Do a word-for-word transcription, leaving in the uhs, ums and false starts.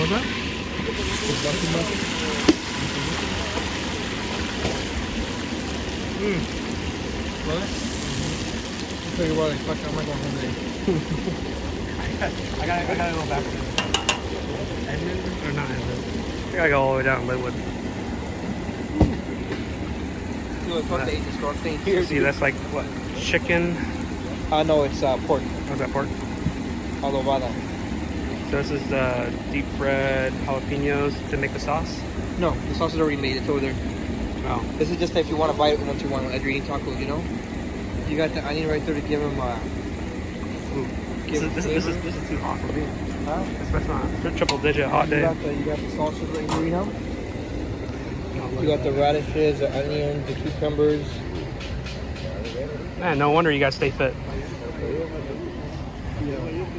was that? Mmm. Really? I'll tell you what, fuck, I might go home today. I gotta, I gotta go back to Edmond, or not Edmond. I gotta go all the way down to Linwood. Uh, see, that's like, what, chicken? Uh, no, it's uh, pork. What's that, pork? Adobada. So this is uh, deep fried jalapenos to make the sauce? No, the sauce is already made. It's over there. Oh. This is just if you want to buy it once you want, as you're eating tacos, you know? You got the onion right there to give them uh, Ooh. This, is, this, this, is, this is too hot for me. Huh? Especially on a triple digit hot you day. Got the, you got the sauces right here, you know? You got the radishes, the onions, the cucumbers. Man, no wonder you guys stay fit. Yeah.